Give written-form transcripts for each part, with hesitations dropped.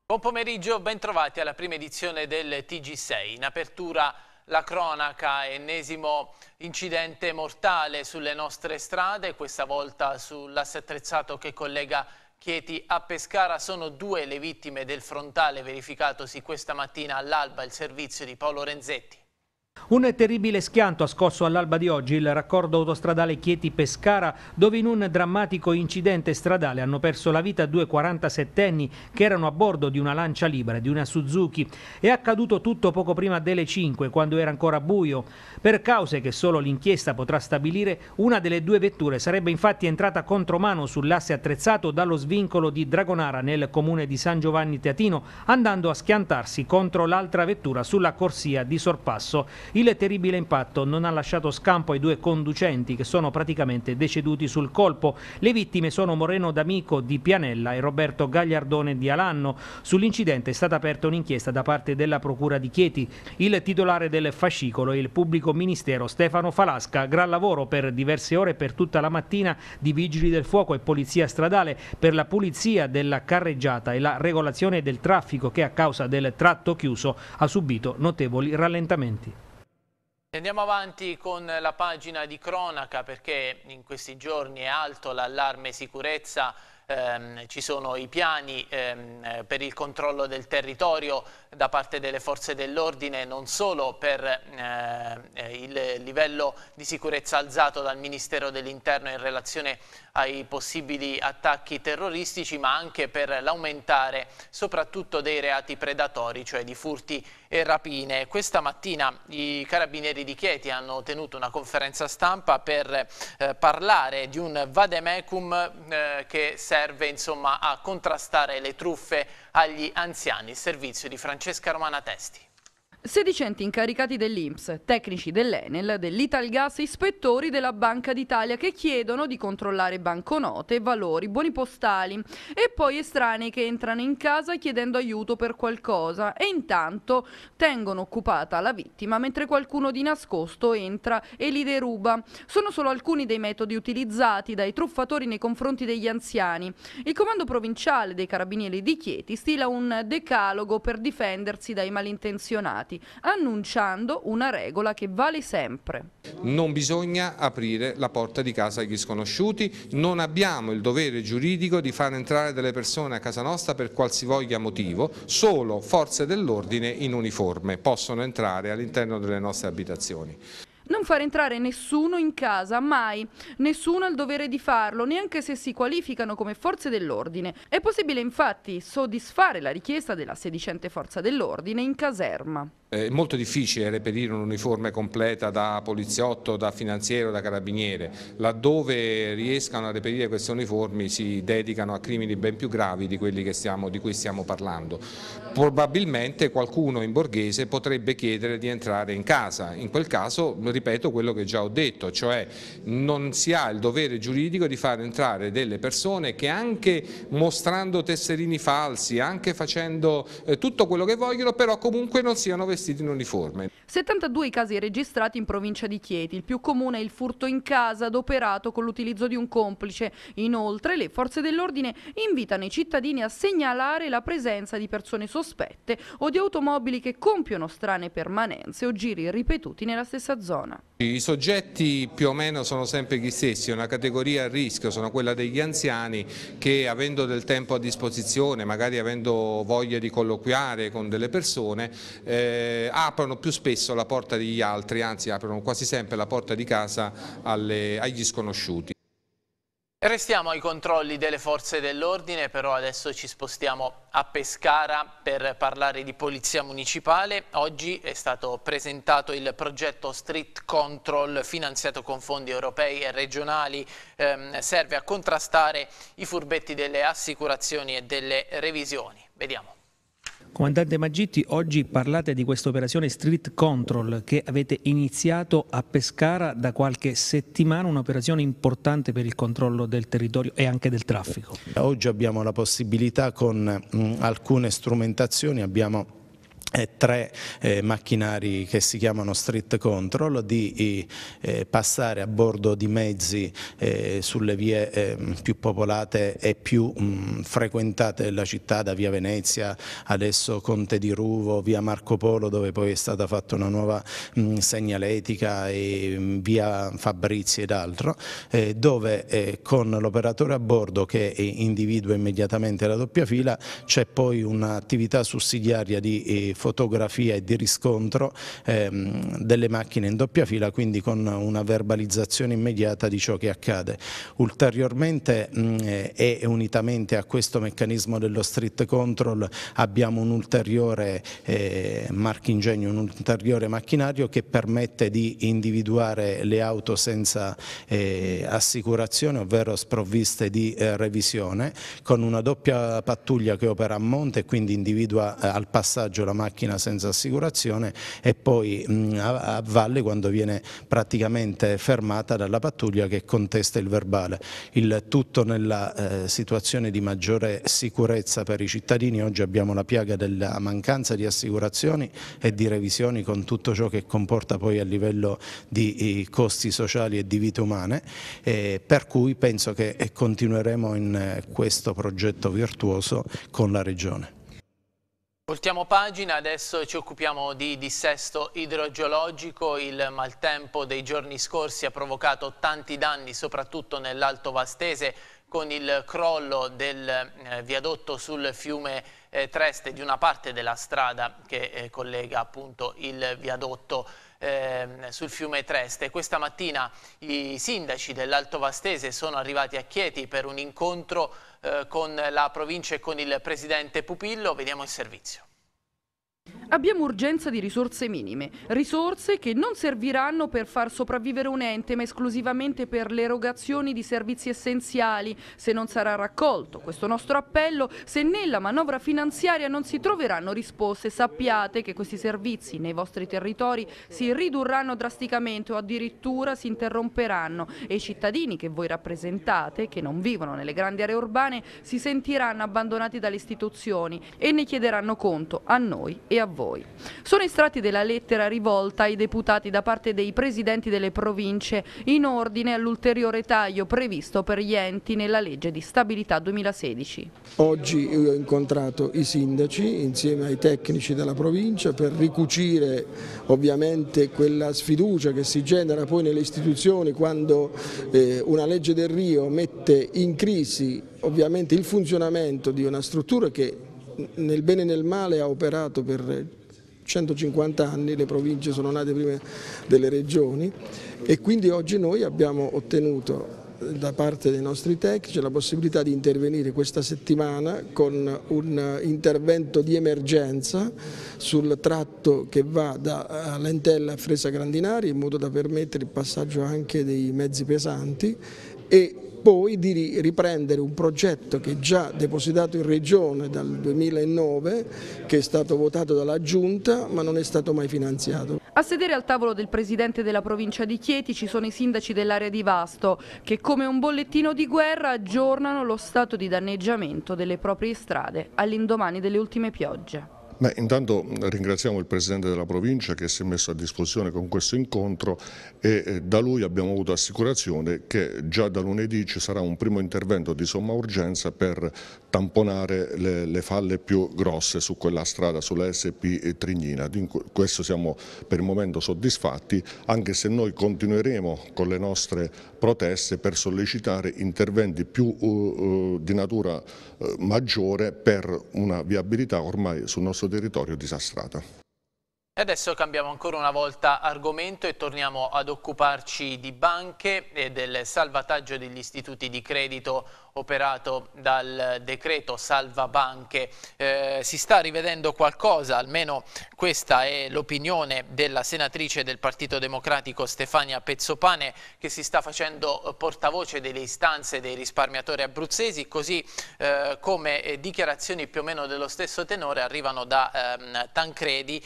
Buon pomeriggio, ben trovati alla prima edizione del TG6. In apertura la cronaca, ennesimo incidente mortale sulle nostre strade, questa volta sull'asse attrezzato che collega Chieti a Pescara. Sono 2 le vittime del frontale verificatosi questa mattina all'alba, il servizio di Paolo Renzetti. Un terribile schianto ha scosso all'alba di oggi il raccordo autostradale Chieti-Pescara, dove in un drammatico incidente stradale hanno perso la vita 2 47enni che erano a bordo di una Lancia Libera, di una Suzuki. È accaduto tutto poco prima delle 5, quando era ancora buio. Per cause che solo l'inchiesta potrà stabilire, una delle 2 vetture sarebbe infatti entrata contromano sull'asse attrezzato dallo svincolo di Dragonara nel comune di San Giovanni Teatino, andando a schiantarsi contro l'altra vettura sulla corsia di sorpasso. Il terribile impatto non ha lasciato scampo ai 2 conducenti che sono praticamente deceduti sul colpo. Le vittime sono Moreno D'Amico di Pianella e Roberto Gagliardone di Alanno. Sull'incidente è stata aperta un'inchiesta da parte della Procura di Chieti. Il titolare del fascicolo è il pubblico ministero Stefano Falasca. Gran lavoro per diverse ore, per tutta la mattina, di vigili del fuoco e polizia stradale per la pulizia della carreggiata e la regolazione del traffico che a causa del tratto chiuso ha subito notevoli rallentamenti. Andiamo avanti con la pagina di cronaca perché in questi giorni è alto l'allarme sicurezza, ci sono i piani per il controllo del territorio da parte delle forze dell'ordine, non solo per il livello di sicurezza alzato dal Ministero dell'Interno in relazione ai possibili attacchi terroristici, ma anche per l'aumentare soprattutto dei reati predatori, cioè di furti e rapine. Questa mattina i carabinieri di Chieti hanno tenuto una conferenza stampa per parlare di un vademecum che serve insomma a contrastare le truffe agli anziani. Il servizio di Francesca Romana Testi. Sedicenti incaricati dell'INPS, tecnici dell'Enel, dell'Italgas, ispettori della Banca d'Italia che chiedono di controllare banconote, valori, buoni postali e poi estranei che entrano in casa chiedendo aiuto per qualcosa e intanto tengono occupata la vittima mentre qualcuno di nascosto entra e li deruba. Sono solo alcuni dei metodi utilizzati dai truffatori nei confronti degli anziani. Il comando provinciale dei Carabinieri di Chieti stila un decalogo per difendersi dai malintenzionati, annunciando una regola che vale sempre. Non bisogna aprire la porta di casa agli sconosciuti, non abbiamo il dovere giuridico di far entrare delle persone a casa nostra per qualsivoglia motivo, solo forze dell'ordine in uniforme possono entrare all'interno delle nostre abitazioni. Non far entrare nessuno in casa, mai. Nessuno ha il dovere di farlo, neanche se si qualificano come forze dell'ordine. È possibile infatti soddisfare la richiesta della sedicente forza dell'ordine in caserma. È molto difficile reperire un'uniforme completa da poliziotto, da finanziere, da carabiniere. Laddove riescano a reperire queste uniformi si dedicano a crimini ben più gravi di quelli di cui stiamo parlando. Probabilmente qualcuno in borghese potrebbe chiedere di entrare in casa. In quel caso ripeto quello che già ho detto, cioè non si ha il dovere giuridico di far entrare delle persone che anche mostrando tesserini falsi, anche facendo tutto quello che vogliono, però comunque non siano vestiti in uniforme. 72 i casi registrati in provincia di Chieti, il più comune è il furto in casa adoperato con l'utilizzo di un complice. Inoltre le forze dell'ordine invitano i cittadini a segnalare la presenza di persone sospette o di automobili che compiono strane permanenze o giri ripetuti nella stessa zona. I soggetti più o meno sono sempre gli stessi, una categoria a rischio sono quella degli anziani che avendo del tempo a disposizione, magari avendo voglia di colloquiare con delle persone, aprono più spesso la porta degli altri, anzi aprono quasi sempre la porta di casa agli sconosciuti. Restiamo ai controlli delle forze dell'ordine, però adesso ci spostiamo a Pescara per parlare di polizia municipale. Oggi è stato presentato il progetto Street Control finanziato con fondi europei e regionali, serve a contrastare i furbetti delle assicurazioni e delle revisioni. Vediamo. Comandante Maggitti, oggi parlate di questa operazione Street Control che avete iniziato a Pescara da qualche settimana, un'operazione importante per il controllo del territorio e anche del traffico. Oggi abbiamo la possibilità con alcune strumentazioni, abbiamo 3 macchinari che si chiamano street control, di passare a bordo di mezzi sulle vie più popolate e più frequentate della città, da via Venezia, adesso Conte di Ruvo, via Marco Polo, dove poi è stata fatta una nuova segnaletica, e via Fabrizi ed altro, dove con l'operatore a bordo che individua immediatamente la doppia fila c'è poi un'attività sussidiaria di fotografia e di riscontro delle macchine in doppia fila, quindi con una verbalizzazione immediata di ciò che accade. Ulteriormente e unitamente a questo meccanismo dello street control abbiamo un ulteriore marchingegno, un ulteriore macchinario che permette di individuare le auto senza assicurazione, ovvero sprovviste di revisione, con una doppia pattuglia che opera a monte e quindi individua al passaggio la macchina senza assicurazione, e poi a valle quando viene praticamente fermata dalla pattuglia che contesta il verbale. Il tutto nella situazione di maggiore sicurezza per i cittadini. Oggi abbiamo la piaga della mancanza di assicurazioni e di revisioni, con tutto ciò che comporta poi a livello di costi sociali e di vite umane, per cui penso che continueremo in questo progetto virtuoso con la Regione. Voltiamo pagina, adesso ci occupiamo di dissesto idrogeologico. Il maltempo dei giorni scorsi ha provocato tanti danni, soprattutto nell'Alto Vastese, con il crollo del viadotto sul fiume Treste, di una parte della strada che collega appunto il viadotto sul fiume Treste. Questa mattina i sindaci dell'Alto Vastese sono arrivati a Chieti per un incontro con la provincia e con il presidente Pupillo. Vediamo il servizio. Abbiamo urgenza di risorse minime, risorse che non serviranno per far sopravvivere un ente, ma esclusivamente per le erogazioni di servizi essenziali. Se non sarà raccolto questo nostro appello, se nella manovra finanziaria non si troveranno risposte, sappiate che questi servizi nei vostri territori si ridurranno drasticamente o addirittura si interromperanno, e i cittadini che voi rappresentate, che non vivono nelle grandi aree urbane, si sentiranno abbandonati dalle istituzioni e ne chiederanno conto a noi e a voi. Sono estratti della lettera rivolta ai deputati da parte dei presidenti delle province in ordine all'ulteriore taglio previsto per gli enti nella legge di stabilità 2016. Oggi io ho incontrato i sindaci insieme ai tecnici della provincia per ricucire ovviamente quella sfiducia che si genera poi nelle istituzioni quando una legge del Rio mette in crisi ovviamente il funzionamento di una struttura che nel bene e nel male ha operato per 150 anni, le province sono nate prima delle regioni, e quindi oggi noi abbiamo ottenuto da parte dei nostri tecnici la possibilità di intervenire questa settimana con un intervento di emergenza sul tratto che va da Lentella a Fresa Grandinari, in modo da permettere il passaggio anche dei mezzi pesanti, e poi di riprendere un progetto che è già depositato in Regione dal 2009, che è stato votato dalla Giunta ma non è stato mai finanziato. A sedere al tavolo del presidente della provincia di Chieti ci sono i sindaci dell'area di Vasto che, come un bollettino di guerra, aggiornano lo stato di danneggiamento delle proprie strade all'indomani delle ultime piogge. Intanto ringraziamo il Presidente della provincia che si è messo a disposizione con questo incontro, e da lui abbiamo avuto assicurazione che già da lunedì ci sarà un primo intervento di somma urgenza per tamponare le falle più grosse su quella strada, sulla SP Trignina. Di questo siamo per il momento soddisfatti, anche se noi continueremo con le nostre proteste per sollecitare interventi più di natura maggiore per una viabilità ormai sul nostro territorio disastrata. E adesso cambiamo ancora una volta argomento e torniamo ad occuparci di banche e del salvataggio degli istituti di credito operato dal decreto Salva Banche. Si sta rivedendo qualcosa, almeno questa è l'opinione della senatrice del Partito Democratico Stefania Pezzopane, che si sta facendo portavoce delle istanze dei risparmiatori abruzzesi, così come dichiarazioni più o meno dello stesso tenore arrivano da Tancredi,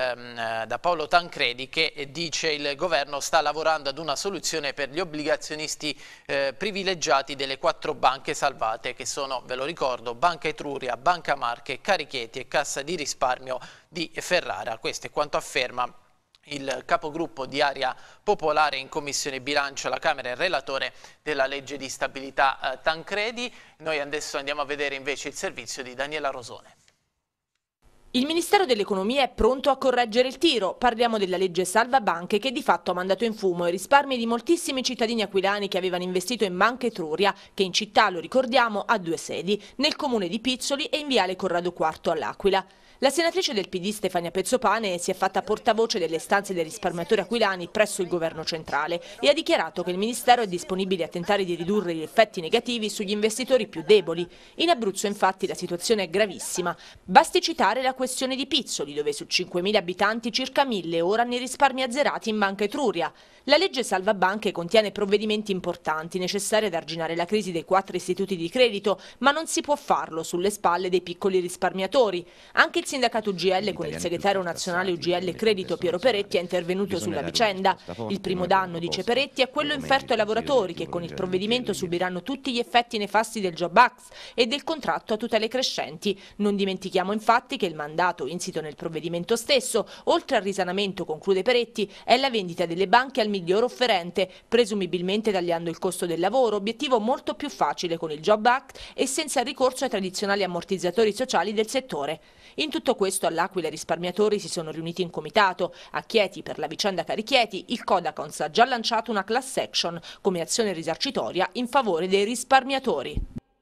da Paolo Tancredi, che dice il governo sta lavorando ad una soluzione per gli obbligazionisti privilegiati delle 4 banche banche salvate, che sono, ve lo ricordo, Banca Etruria, Banca Marche, Carichieti e Cassa di Risparmio di Ferrara. Questo è quanto afferma il capogruppo di Area Popolare in Commissione Bilancio alla Camera e relatore della legge di stabilità Tancredi. Noi adesso andiamo a vedere invece il servizio di Daniela Rosone. Il Ministero dell'Economia è pronto a correggere il tiro. Parliamo della legge Salva Banche che di fatto ha mandato in fumo i risparmi di moltissimi cittadini aquilani che avevano investito in Banca Etruria, che in città, lo ricordiamo, ha 2 sedi, nel comune di Pizzoli e in viale Corrado IV all'Aquila. La senatrice del PD Stefania Pezzopane si è fatta portavoce delle istanze dei risparmiatori aquilani presso il governo centrale e ha dichiarato che il Ministero è disponibile a tentare di ridurre gli effetti negativi sugli investitori più deboli. In Abruzzo infatti la situazione è gravissima. Basti citare la questione di Pizzoli, dove su 5.000 abitanti circa 1.000 ora hanno i risparmi azzerati in Banca Etruria. La legge Salva Banche contiene provvedimenti importanti necessari ad arginare la crisi dei 4 istituti di credito, ma non si può farlo sulle spalle dei piccoli risparmiatori. Anche il sindacato UGL con il segretario nazionale UGL Credito Piero Peretti è intervenuto sulla vicenda. Il primo danno, dice Peretti, è quello inferto ai lavoratori che con il provvedimento subiranno tutti gli effetti nefasti del Job Act e del contratto a tutele crescenti. Non dimentichiamo infatti che il mandato insito nel provvedimento stesso, oltre al risanamento, conclude Peretti, è la vendita delle banche al miglior offerente, presumibilmente tagliando il costo del lavoro, obiettivo molto più facile con il Job Act e senza il ricorso ai tradizionali ammortizzatori sociali del settore. In tutto questo all'Aquila i risparmiatori si sono riuniti in comitato. A Chieti, per la vicenda Carichieti, il Codacons ha già lanciato una class action come azione risarcitoria in favore dei risparmiatori.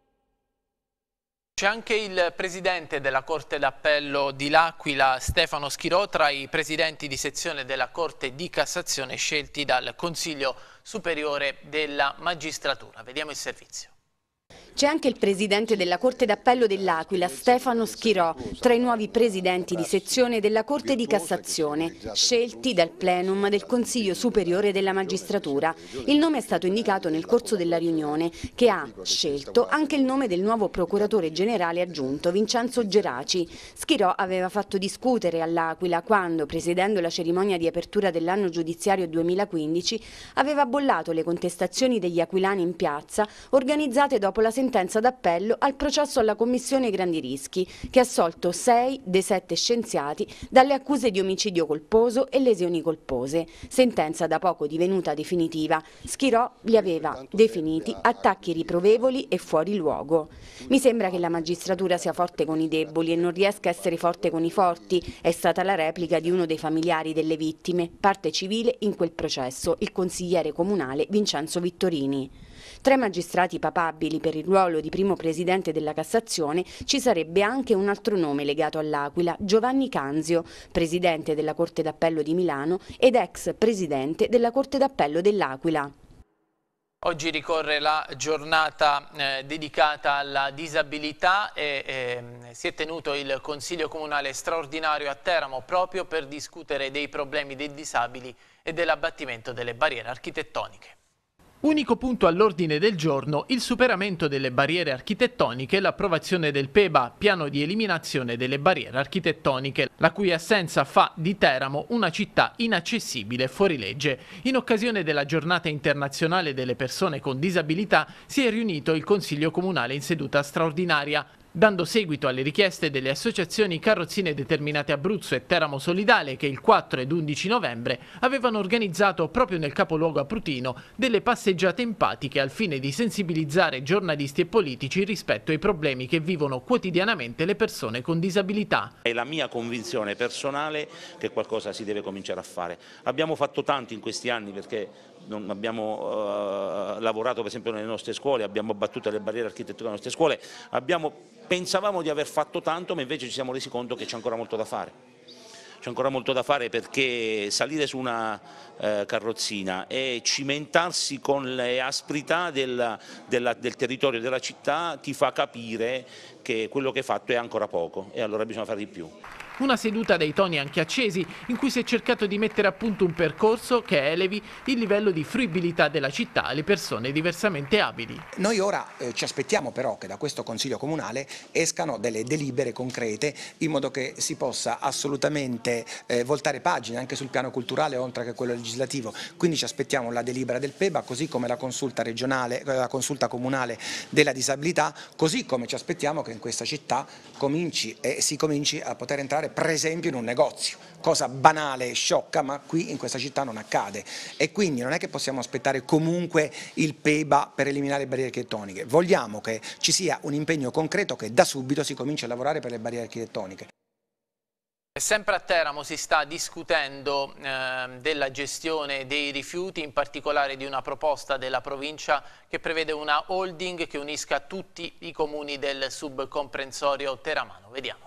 C'è anche il presidente della Corte d'Appello di L'Aquila, Stefano Schirò, tra i presidenti di sezione della Corte di Cassazione scelti dal Consiglio Superiore della Magistratura. Vediamo il servizio. C'è anche il presidente della Corte d'Appello dell'Aquila, Stefano Schirò, tra i nuovi presidenti di sezione della Corte di Cassazione, scelti dal plenum del Consiglio Superiore della Magistratura. Il nome è stato indicato nel corso della riunione, che ha scelto anche il nome del nuovo procuratore generale aggiunto, Vincenzo Geraci. Schirò aveva fatto discutere all'Aquila quando, presiedendo la cerimonia di apertura dell'anno giudiziario 2015, aveva bollato le contestazioni degli aquilani in piazza organizzate dopo la sentenza d'appello al processo alla Commissione Grandi Rischi, che ha assolto 6 dei 7 scienziati dalle accuse di omicidio colposo e lesioni colpose, sentenza da poco divenuta definitiva. Schirò li aveva definiti attacchi riprovevoli e fuori luogo. Mi sembra che la magistratura sia forte con i deboli e non riesca a essere forte con i forti, è stata la replica di uno dei familiari delle vittime, parte civile in quel processo, il consigliere comunale Vincenzo Vittorini. Tra i magistrati papabili per il ruolo di primo presidente della Cassazione ci sarebbe anche un altro nome legato all'Aquila, Giovanni Canzio, presidente della Corte d'Appello di Milano ed ex presidente della Corte d'Appello dell'Aquila. Oggi ricorre la giornata dedicata alla disabilità e si è tenuto il Consiglio Comunale straordinario a Teramo proprio per discutere dei problemi dei disabili e dell'abbattimento delle barriere architettoniche. Unico punto all'ordine del giorno, il superamento delle barriere architettoniche e l'approvazione del PEBA, piano di eliminazione delle barriere architettoniche, la cui assenza fa di Teramo una città inaccessibile e fuorilegge. In occasione della giornata internazionale delle persone con disabilità si è riunito il Consiglio Comunale in seduta straordinaria. Dando seguito alle richieste delle associazioni Carrozzine Determinate Abruzzo e Teramo Solidale che il 4 ed 11 novembre avevano organizzato proprio nel capoluogo abrutino delle passeggiate empatiche al fine di sensibilizzare giornalisti e politici rispetto ai problemi che vivono quotidianamente le persone con disabilità. È la mia convinzione personale che qualcosa si deve cominciare a fare. Abbiamo fatto tanto in questi anni perché non abbiamo lavorato per esempio nelle nostre scuole, abbiamo abbattuto le barriere architettoniche nelle nostre scuole, pensavamo di aver fatto tanto, ma invece ci siamo resi conto che c'è ancora molto da fare. C'è ancora molto da fare perché salire su una carrozzina e cimentarsi con le asprità del territorio della città ti fa capire che quello che hai fatto è ancora poco e allora bisogna fare di più. Una seduta dai toni anche accesi in cui si è cercato di mettere a punto un percorso che elevi il livello di fruibilità della città alle persone diversamente abili. Noi ora ci aspettiamo però che da questo Consiglio Comunale escano delle delibere concrete in modo che si possa assolutamente voltare pagina anche sul piano culturale oltre che quello legislativo. Quindi ci aspettiamo la delibera del PEBA, così come la consulta regionale, la consulta comunale della disabilità, così come ci aspettiamo che in questa città si cominci a poter entrare per esempio in un negozio, cosa banale e sciocca, ma qui in questa città non accade, e quindi non è che possiamo aspettare comunque il PEBA per eliminare le barriere architettoniche. Vogliamo che ci sia un impegno concreto, che da subito si cominci a lavorare per le barriere architettoniche. Sempre a Teramo si sta discutendo della gestione dei rifiuti, in particolare di una proposta della provincia che prevede una holding che unisca tutti i comuni del subcomprensorio teramano. Vediamo.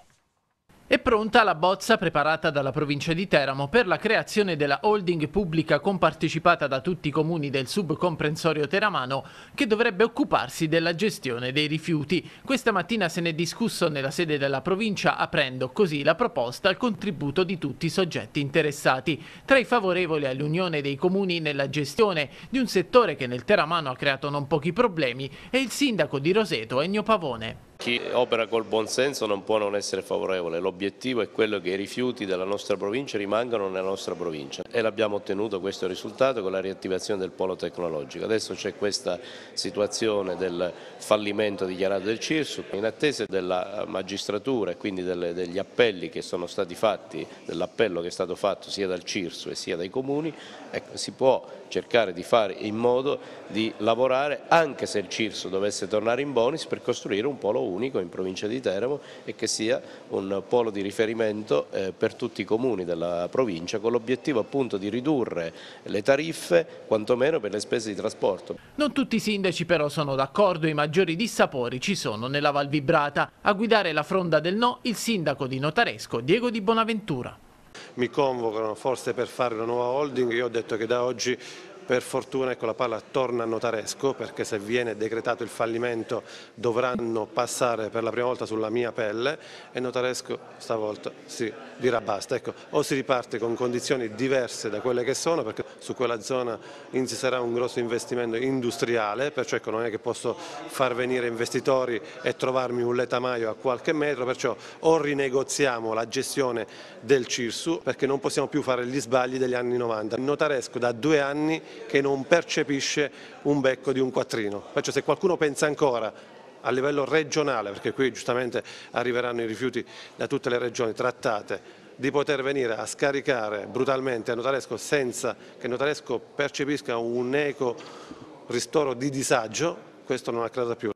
È pronta la bozza preparata dalla provincia di Teramo per la creazione della holding pubblica compartecipata da tutti i comuni del subcomprensorio teramano che dovrebbe occuparsi della gestione dei rifiuti. Questa mattina se ne è discusso nella sede della provincia, aprendo così la proposta al contributo di tutti i soggetti interessati. Tra i favorevoli all'unione dei comuni nella gestione di un settore che nel teramano ha creato non pochi problemi è il sindaco di Roseto, Ennio Pavone. Chi opera col buonsenso non può non essere favorevole. L'obiettivo è quello che i rifiuti della nostra provincia rimangano nella nostra provincia e l'abbiamo ottenuto questo risultato con la riattivazione del polo tecnologico. Adesso c'è questa situazione del fallimento dichiarato del CIRSU, in attesa della magistratura e quindi degli appelli che sono stati fatti, dell'appello che è stato fatto sia dal CIRSU e sia dai comuni. Ecco, si può cercare di fare in modo di lavorare, anche se il CIRSU dovesse tornare in bonus, per costruire un polo unico in provincia di Teramo e che sia un polo di riferimento per tutti i comuni della provincia, con l'obiettivo appunto di ridurre le tariffe, quantomeno per le spese di trasporto. Non tutti i sindaci però sono d'accordo, i maggiori dissapori ci sono nella Val Vibrata. A guidare la fronda del no il sindaco di Notaresco, Diego Di Bonaventura. Mi convocano forse per fare una nuova holding, io ho detto che da oggi per fortuna ecco, la palla torna a Notaresco, perché se viene decretato il fallimento dovranno passare per la prima volta sulla mia pelle e Notaresco stavolta si dirà basta. Ecco, o si riparte con condizioni diverse da quelle che sono, perché su quella zona inizierà un grosso investimento industriale, perciò ecco, non è che posso far venire investitori e trovarmi un letamaio a qualche metro, perciò o rinegoziamo la gestione del CIRSU, perché non possiamo più fare gli sbagli degli anni 90. Notaresco da 2 anni che non percepisce un becco di un quattrino, perciò se qualcuno pensa ancora a livello regionale, perché qui giustamente arriveranno i rifiuti da tutte le regioni trattate, di poter venire a scaricare brutalmente a Notaresco senza che Notaresco percepisca un eco ristoro di disagio, questo non accada più.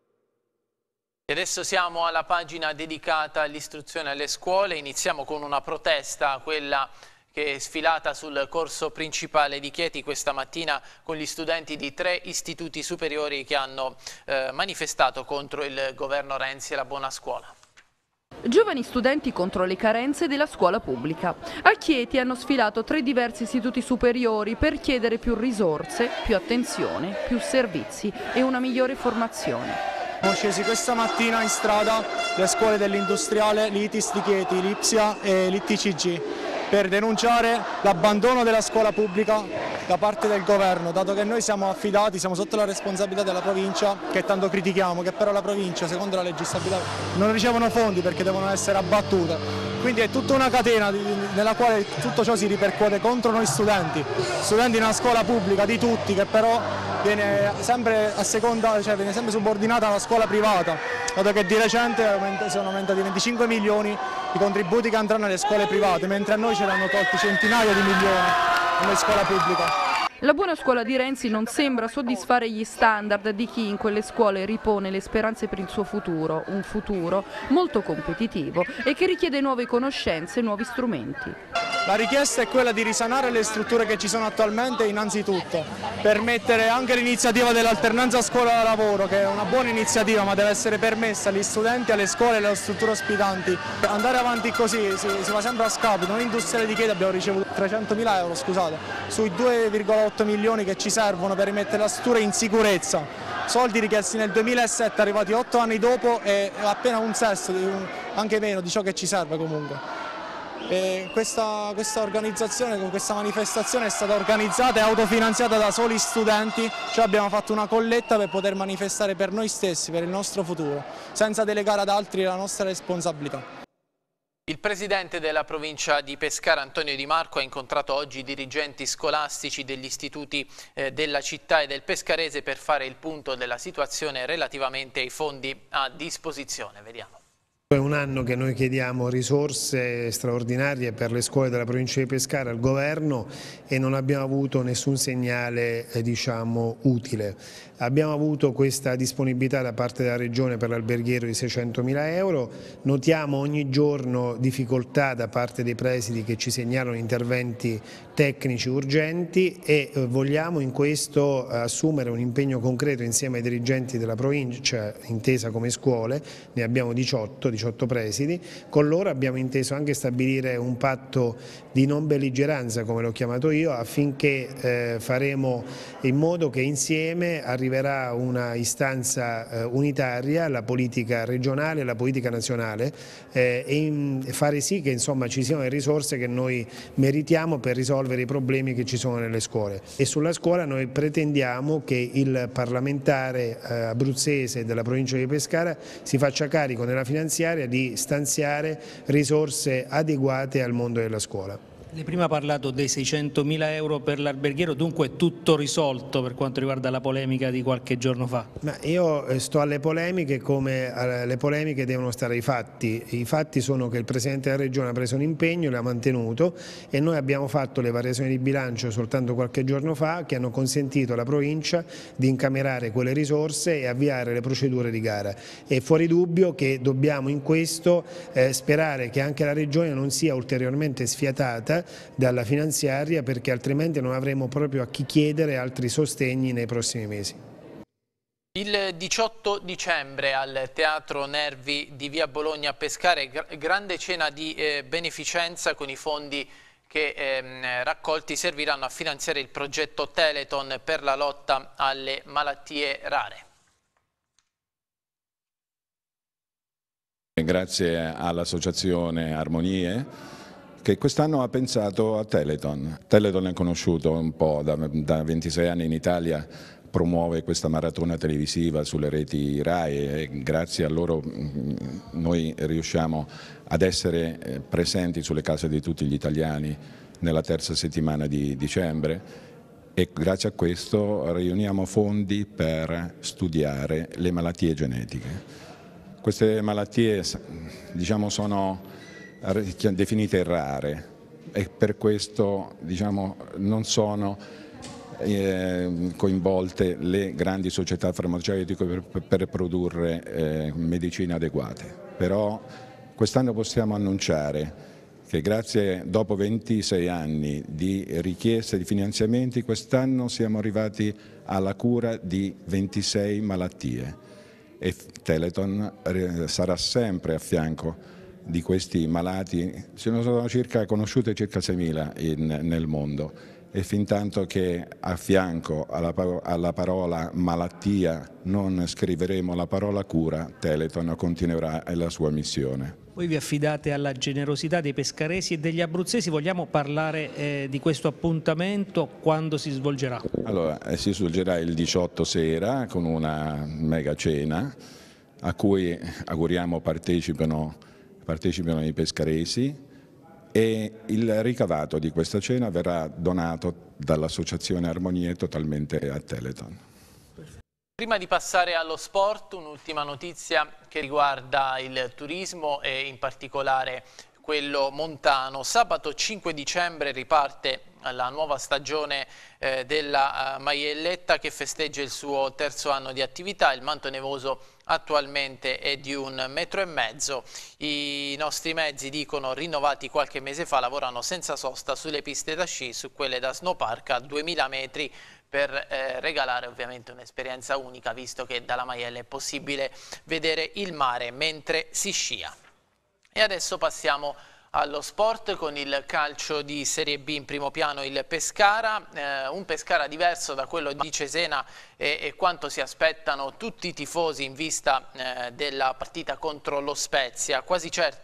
E adesso siamo alla pagina dedicata all'istruzione alle scuole. Iniziamo con una protesta, quella che è sfilata sul corso principale di Chieti questa mattina con gli studenti di 3 istituti superiori che hanno manifestato contro il governo Renzi e la buona scuola. Giovani studenti contro le carenze della scuola pubblica. A Chieti hanno sfilato 3 diversi istituti superiori per chiedere più risorse, più attenzione, più servizi e una migliore formazione. Siamo scesi questa mattina in strada le scuole dell'Industriale, l'ITIS di Chieti, l'IPSIA e l'ITCG per denunciare l'abbandono della scuola pubblica da parte del governo, dato che noi siamo affidati, siamo sotto la responsabilità della provincia, che tanto critichiamo, che però la provincia, secondo la legge di stabilità, non ricevono fondi perché devono essere abbattute. Quindi è tutta una catena nella quale tutto ciò si ripercuote contro noi studenti in una scuola pubblica di tutti, che però viene sempre a seconda, cioè viene sempre subordinata alla scuola privata, dato che di recente sono aumentati 25 milioni i contributi che andranno alle scuole private, mentre a noi ce l'hanno tolti centinaia di milioni nella scuola pubblica. La buona scuola di Renzi non sembra soddisfare gli standard di chi in quelle scuole ripone le speranze per il suo futuro, un futuro molto competitivo e che richiede nuove conoscenze e nuovi strumenti. La richiesta è quella di risanare le strutture che ci sono attualmente innanzitutto, permettere anche l'iniziativa dell'alternanza scuola-lavoro, che è una buona iniziativa ma deve essere permessa agli studenti, alle scuole e alle strutture ospitanti. Andare avanti così si va sempre a scapito. Noi Industriale di Chieti abbiamo ricevuto 300.000 euro, scusate, sui 2,8 milioni che ci servono per rimettere la struttura in sicurezza. Soldi richiesti nel 2007, arrivati 8 anni dopo, e appena un sesto, anche meno, di ciò che ci serve comunque. Questa organizzazione, con questa manifestazione, è stata organizzata e autofinanziata da soli studenti, cioè abbiamo fatto una colletta per poter manifestare per noi stessi, per il nostro futuro, senza delegare ad altri la nostra responsabilità. Il presidente della provincia di Pescara, Antonio Di Marco, ha incontrato oggi i dirigenti scolastici degli istituti della città e del Pescarese per fare il punto della situazione relativamente ai fondi a disposizione. Vediamo. È un anno che noi chiediamo risorse straordinarie per le scuole della provincia di Pescara al governo e non abbiamo avuto nessun segnale utile. Abbiamo avuto questa disponibilità da parte della Regione per l'alberghiero di 600.000 euro, notiamo ogni giorno difficoltà da parte dei presidi che ci segnalano interventi tecnici urgenti e vogliamo in questo assumere un impegno concreto insieme ai dirigenti della provincia, intesa come scuole, ne abbiamo 18 presidi, con loro abbiamo inteso anche stabilire un patto di non belligeranza, come l'ho chiamato io, affinché faremo in modo che insieme arriverà una istanza unitaria, la politica regionale e la politica nazionale, e fare sì che ci siano le risorse che noi meritiamo per risolvere i problemi che ci sono nelle scuole. E sulla scuola noi pretendiamo che il parlamentare abruzzese della provincia di Pescara si faccia carico nella finanziaria di stanziare risorse adeguate al mondo della scuola. Lei prima ha parlato dei 600.000 euro per l'alberghiero, dunque è tutto risolto per quanto riguarda la polemica di qualche giorno fa? Ma io sto alle polemiche come le polemiche devono stare ai fatti. I fatti sono che il Presidente della Regione ha preso un impegno, l'ha mantenuto e noi abbiamo fatto le variazioni di bilancio soltanto qualche giorno fa che hanno consentito alla provincia di incamerare quelle risorse e avviare le procedure di gara. È fuori dubbio che dobbiamo in questo sperare che anche la Regione non sia ulteriormente sfiatata dalla finanziaria, perché altrimenti non avremo proprio a chi chiedere altri sostegni nei prossimi mesi. Il 18 dicembre al Teatro Nervi di via Bologna a Pescara, grande cena di beneficenza con i fondi che raccolti serviranno a finanziare il progetto Teleton per la lotta alle malattie rare. Grazie all'associazione Armonie che quest'anno ha pensato a Teleton. Teleton è conosciuto un po' da 26 anni in Italia, promuove questa maratona televisiva sulle reti RAI e grazie a loro noi riusciamo ad essere presenti sulle case di tutti gli italiani nella terza settimana di dicembre e grazie a questo riuniamo fondi per studiare le malattie genetiche. Queste malattie sono definite rare e per questo non sono coinvolte le grandi società farmaceutiche per produrre medicine adeguate. Però quest'anno possiamo annunciare che dopo 26 anni di richieste di finanziamenti, quest'anno siamo arrivati alla cura di 26 malattie e Teleton sarà sempre a fianco di questi malati. Ce ne sono conosciute circa 6.000 nel mondo e fin tanto che a fianco alla parola malattia non scriveremo la parola cura, Teleton continuerà la sua missione. Voi vi affidate alla generosità dei pescaresi e degli abruzzesi, vogliamo parlare di questo appuntamento, quando si svolgerà? Allora, si svolgerà il 18 sera con una mega cena a cui auguriamo partecipino i pescaresi e il ricavato di questa cena verrà donato dall'associazione Armonie totalmente a Teleton. Prima di passare allo sport, un'ultima notizia che riguarda il turismo e in particolare quello montano. Sabato 5 dicembre riparte la nuova stagione della Maielletta che festeggia il suo terzo anno di attività. Il manto nevoso attualmente è di 1,5 metri. I nostri mezzi, dicono, rinnovati qualche mese fa, lavorano senza sosta sulle piste da sci, su quelle da snowpark a 2000 metri per regalare ovviamente un'esperienza unica, visto che dalla Maiella è possibile vedere il mare mentre si scia. E adesso passiamo allo sport con il calcio di Serie B in primo piano il Pescara, un Pescara diverso da quello di Cesena e quanto si aspettano tutti i tifosi in vista della partita contro lo Spezia. Quasi certo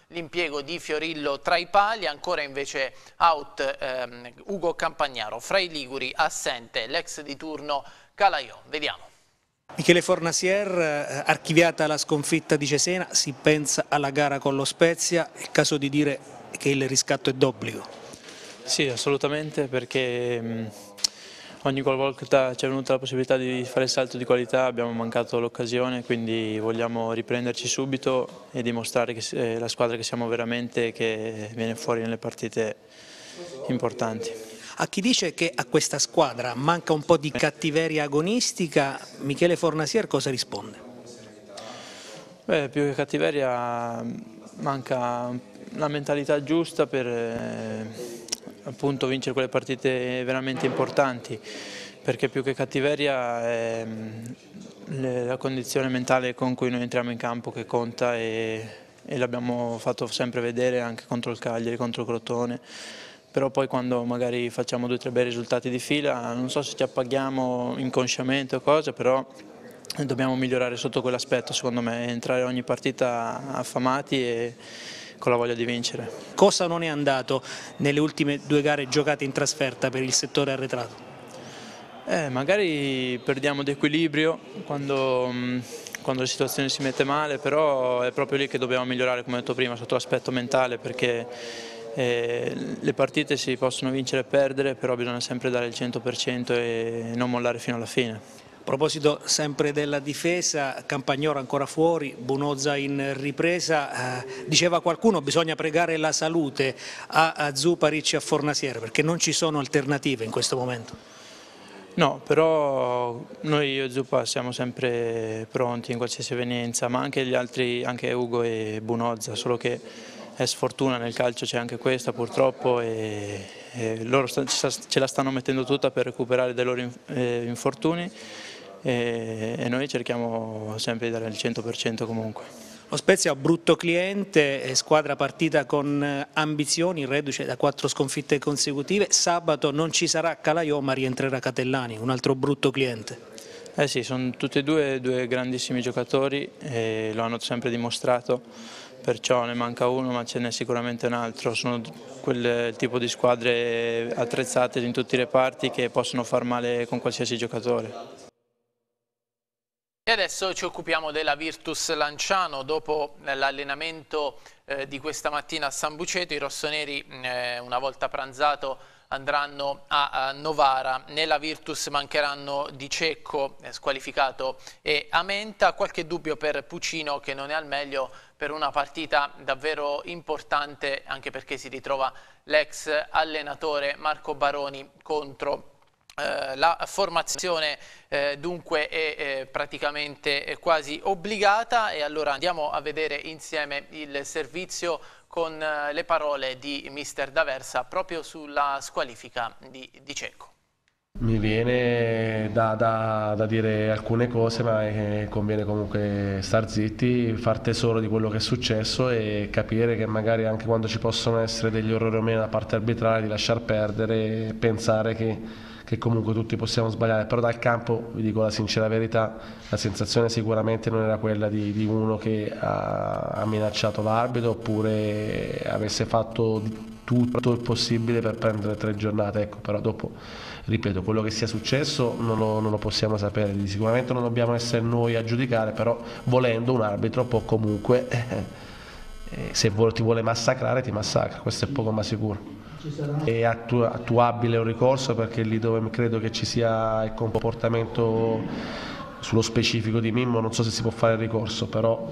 l'impiego di Fiorillo tra i pali, ancora invece out Ugo Campagnaro. Fra i liguri assente l'ex di turno Calaiò. Vediamo. Michele Fornasier, archiviata la sconfitta di Cesena, si pensa alla gara con lo Spezia, è il caso di dire che il riscatto è d'obbligo. Sì, assolutamente, perché ogni qualvolta ci è venuta la possibilità di fare il salto di qualità abbiamo mancato l'occasione, quindi vogliamo riprenderci subito e dimostrare che la squadra che siamo veramente, che viene fuori nelle partite importanti. A chi dice che a questa squadra manca un po' di cattiveria agonistica, Michele Fornasier cosa risponde? Beh, più che cattiveria manca la mentalità giusta per appunto vincere quelle partite veramente importanti, perché più che cattiveria è la condizione mentale con cui noi entriamo in campo che conta e l'abbiamo fatto sempre vedere anche contro il Cagliari, contro il Crotone. Però poi quando magari facciamo 2 o 3 bei risultati di fila, non so se ci appaghiamo inconsciamente o cose, però dobbiamo migliorare sotto quell'aspetto, secondo me, entrare ogni partita affamati e con la voglia di vincere. Cosa non è andato nelle ultime 2 gare giocate in trasferta per il settore arretrato? Magari perdiamo d'equilibrio quando la situazione si mette male, però è proprio lì che dobbiamo migliorare, come ho detto prima, sotto l'aspetto mentale, perché le partite si possono vincere e perdere, però bisogna sempre dare il 100% e non mollare fino alla fine. A proposito sempre della difesa, Campagnaro ancora fuori, Bunozza in ripresa, diceva qualcuno bisogna pregare la salute a Zuparic e a Fornasier perché non ci sono alternative in questo momento. No, però noi io e Zuppa siamo sempre pronti in qualsiasi evenienza, ma anche gli altri, anche Ugo e Bunozza, solo che è sfortuna, nel calcio c'è anche questa purtroppo e loro ce la stanno mettendo tutta per recuperare dai loro infortuni e noi cerchiamo sempre di dare il 100% comunque. Lo Spezia è un brutto cliente, squadra partita con ambizioni, reduce da 4 sconfitte consecutive, sabato non ci sarà Calaiò ma rientrerà Catellani, un altro brutto cliente. Sì, sono tutti e due grandissimi giocatori e lo hanno sempre dimostrato. Perciò ne manca uno ma ce n'è sicuramente un altro, sono quel tipo di squadre attrezzate in tutti i reparti che possono far male con qualsiasi giocatore. E adesso ci occupiamo della Virtus Lanciano. Dopo l'allenamento di questa mattina a San Buceto, i rossoneri una volta pranzato andranno a Novara. Nella Virtus mancheranno Di Cecco, squalificato, e Amenta. Qualche dubbio per Pucino che non è al meglio per una partita davvero importante, anche perché si ritrova l'ex allenatore Marco Baroni contro la formazione, dunque è praticamente quasi obbligata. E allora andiamo a vedere insieme il servizio con le parole di mister D'Aversa proprio sulla squalifica di Cecco. Mi viene da dire alcune cose, ma conviene comunque star zitti, far tesoro di quello che è successo e capire che magari anche quando ci possono essere degli errori o meno da parte arbitrale, di lasciar perdere e pensare che comunque tutti possiamo sbagliare. Però dal campo, vi dico la sincera verità, la sensazione sicuramente non era quella di uno che ha minacciato l'arbitro oppure avesse fatto tutto il possibile per prendere 3 giornate, ecco. Però dopo, ripeto, quello che sia successo non lo possiamo sapere, sicuramente non dobbiamo essere noi a giudicare, però volendo un arbitro può comunque, se ti vuole massacrare ti massacra, questo è poco ma sicuro. È attuabile un ricorso, perché lì dove credo che ci sia il comportamento sullo specifico di Mimmo non so se si può fare il ricorso, però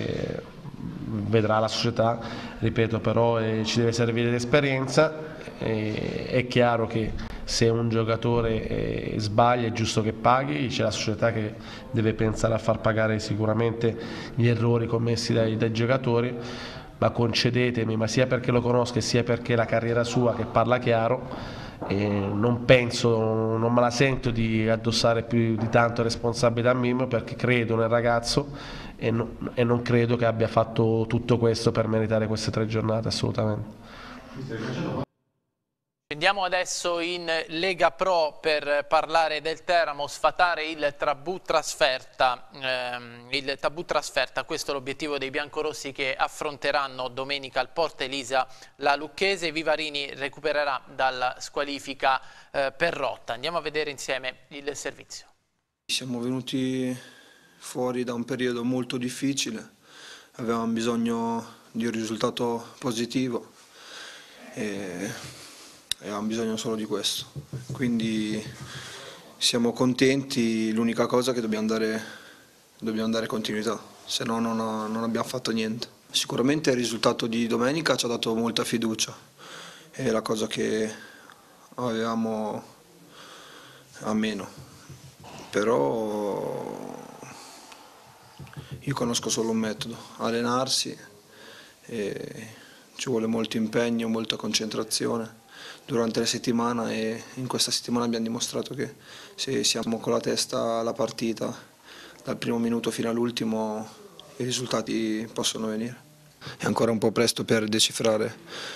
vedrà la società, ripeto, però ci deve servire l'esperienza. È chiaro che se un giocatore sbaglia è giusto che paghi, c'è la società che deve pensare a far pagare sicuramente gli errori commessi dai giocatori, ma concedetemi, ma sia perché lo conosco e sia perché la carriera sua che parla chiaro, non me la sento di addossare più di tanto responsabilità a Mimmo, perché credo nel ragazzo e non credo che abbia fatto tutto questo per meritare queste 3 giornate, assolutamente. Andiamo adesso in Lega Pro per parlare del Teramo, sfatare il tabù trasferta. Questo è l'obiettivo dei biancorossi che affronteranno domenica al Porta Elisa la Lucchese. Vivarini recupererà dalla squalifica per rotta. Andiamo a vedere insieme il servizio. Siamo venuti fuori da un periodo molto difficile, avevamo bisogno di un risultato positivo e avevamo bisogno solo di questo, quindi siamo contenti. L'unica cosa è che dobbiamo dare continuità, se no non abbiamo fatto niente. Sicuramente il risultato di domenica ci ha dato molta fiducia, è la cosa che avevamo a meno, però io conosco solo un metodo: allenarsi, e ci vuole molto impegno, molta concentrazione durante la settimana, e in questa settimana abbiamo dimostrato che se siamo con la testa alla partita dal primo minuto fino all'ultimo i risultati possono venire. È ancora un po' presto per decifrare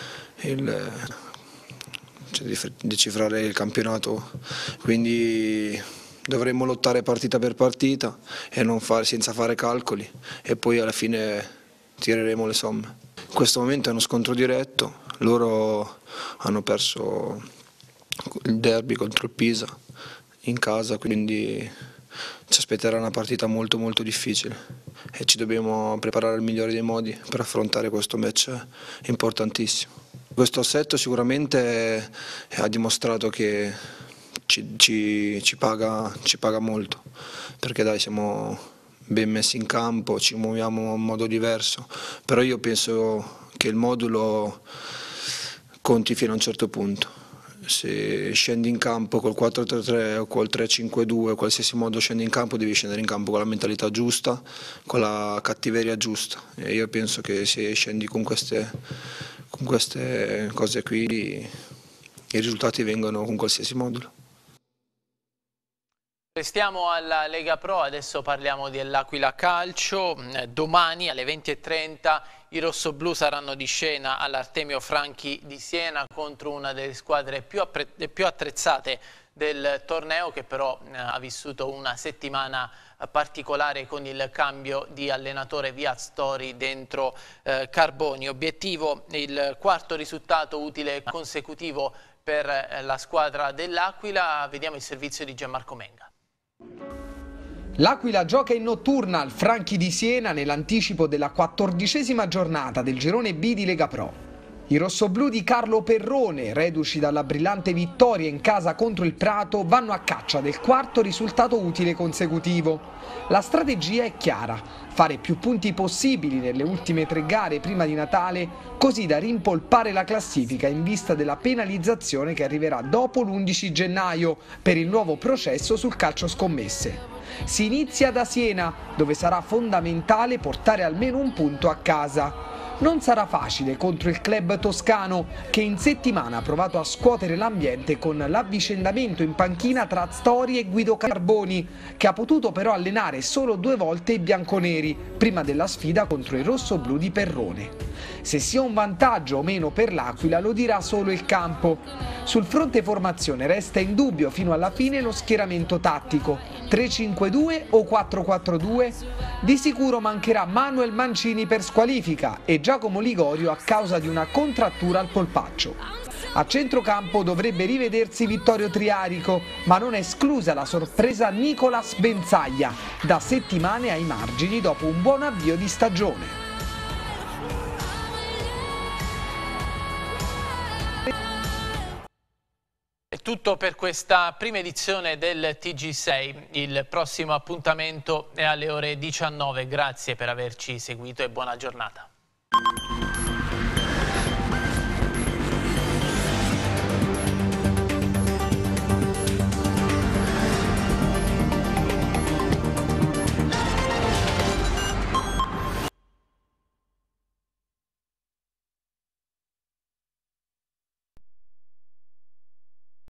il campionato, quindi dovremmo lottare partita per partita e non senza fare calcoli, e poi alla fine tireremo le somme. In questo momento è uno scontro diretto, loro hanno perso il derby contro il Pisa in casa, quindi ci aspetterà una partita molto molto difficile e ci dobbiamo preparare al migliore dei modi per affrontare questo match importantissimo. Questo assetto sicuramente ha dimostrato che ci paga molto, perché dai, siamo ben messi in campo, ci muoviamo in modo diverso, però io penso che il modulo conti fino a un certo punto. Se scendi in campo col 4-3-3 o col 3-5-2, qualsiasi modo scendi in campo, devi scendere in campo con la mentalità giusta, con la cattiveria giusta, e io penso che se scendi con queste cose qui i risultati vengono con qualsiasi modulo. Restiamo alla Lega Pro, adesso parliamo dell'Aquila Calcio. Domani alle 20:30 i rossoblù saranno di scena all'Artemio Franchi di Siena contro una delle squadre più attrezzate del torneo, che però ha vissuto una settimana particolare con il cambio di allenatore via Stori dentro Carboni. Obiettivo il quarto risultato utile consecutivo per la squadra dell'Aquila. Vediamo il servizio di Gianmarco Menga. L'Aquila gioca in notturna al Franchi di Siena nell'anticipo della 14ª giornata del girone B di Lega Pro. I rossoblù di Carlo Perrone, reduci dalla brillante vittoria in casa contro il Prato, vanno a caccia del quarto risultato utile consecutivo. La strategia è chiara: fare più punti possibili nelle ultime 3 gare prima di Natale, così da rimpolpare la classifica in vista della penalizzazione che arriverà dopo l'11 gennaio per il nuovo processo sul calcio scommesse. Si inizia da Siena, dove sarà fondamentale portare almeno un punto a casa. Non sarà facile contro il club toscano, che in settimana ha provato a scuotere l'ambiente con l'avvicendamento in panchina tra Stori e Guido Carboni, che ha potuto però allenare solo 2 volte i bianconeri, prima della sfida contro i rossoblù di Perrone. Se sia un vantaggio o meno per l'Aquila lo dirà solo il campo. Sul fronte formazione resta in dubbio fino alla fine lo schieramento tattico: 3-5-2 o 4-4-2? Di sicuro mancherà Manuel Mancini per squalifica e Giacomo Ligorio a causa di una contrattura al polpaccio. A centrocampo dovrebbe rivedersi Vittorio Triarico, ma non è esclusa la sorpresa Nicolas Benzaglia, da settimane ai margini dopo un buon avvio di stagione. È tutto per questa prima edizione del TG6, il prossimo appuntamento è alle ore 19, grazie per averci seguito e buona giornata.